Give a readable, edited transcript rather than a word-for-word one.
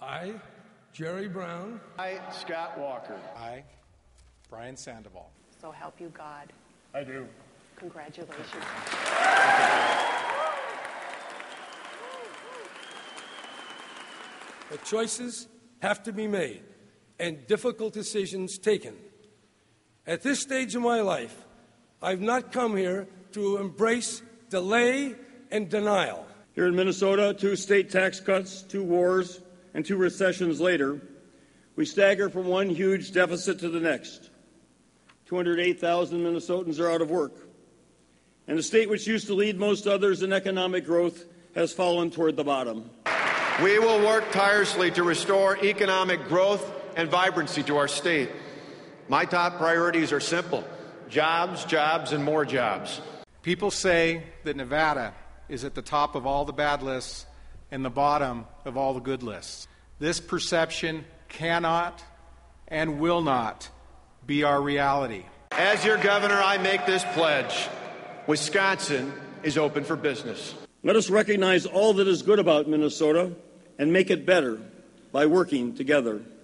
I, Jerry Brown. I, Scott Walker. I, Brian Sandoval. So help you God. I do. Congratulations. The choices have to be made and difficult decisions taken. At this stage of my life, I've not come here to embrace delay and denial. Here in Minnesota, 2 state tax cuts, 2 wars, and 2 recessions later, we stagger from one huge deficit to the next. 208,000 Minnesotans are out of work. And the state which used to lead most others in economic growth has fallen toward the bottom. We will work tirelessly to restore economic growth and vibrancy to our state. My top priorities are simple: jobs, jobs, and more jobs. People say that Nevada is at the top of all the bad lists and the bottom of all the good lists. This perception cannot and will not be our reality. As your governor, I make this pledge: Wisconsin is open for business. Let us recognize all that is good about Minnesota and make it better by working together.